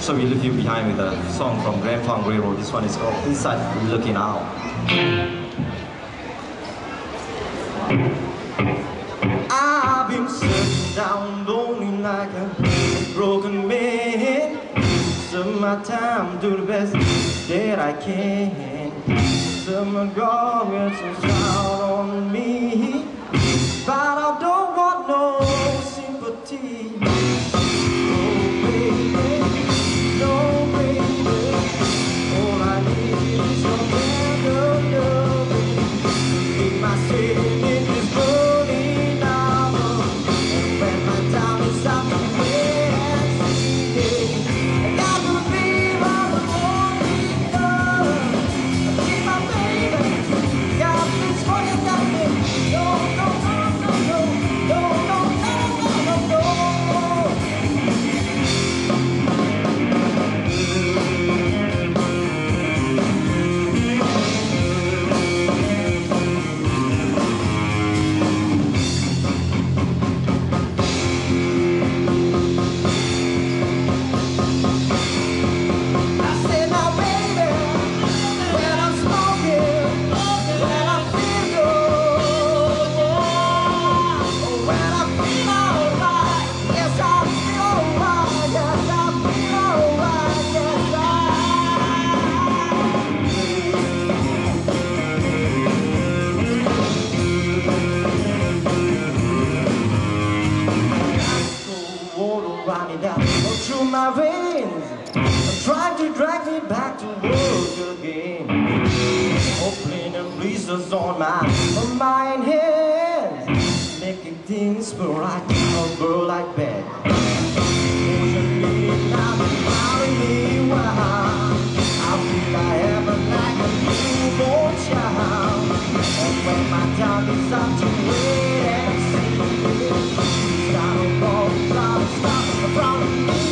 So we leave you behind with a song from Grand Funk Railroad. This one is called Inside Looking Out. I've been sitting down lonely like a broken man. Some my time do the best that I can. Some God gets some shout on me, but I don't want no sympathy. Through my veins, trying to drag me back to work again. Opening and blisters on my mind hands, making things right, a girl like that. Pushing me now, marry me wild. I feel I have a like a newborn child. And when my time is up to wait and see, start a ball, stop from me.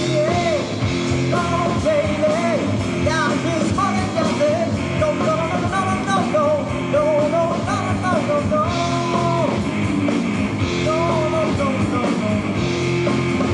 No.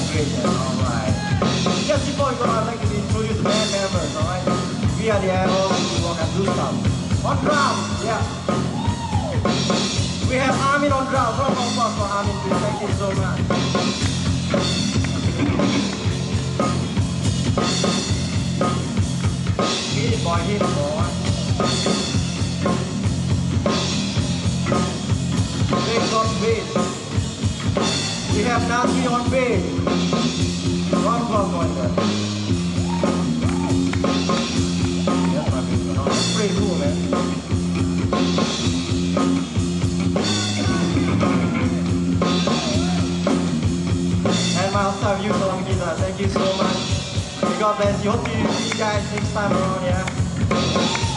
great, man. Alright. Just before we go, I'd like to introduce the band members, alright? We are the Aros, we work and do stuff. On drums, yeah. We have Armin on drums. Round of applause for Armin, please. Thank you so much. Hit it, boy, hit it, boy. Bass on bass. We have Nancy on bass. Round of applause for him. Yes, my baby. That's pretty cool, man. And myself, you on guitar. Thank you so much. May God bless you. Hope to see you guys next time around, yeah.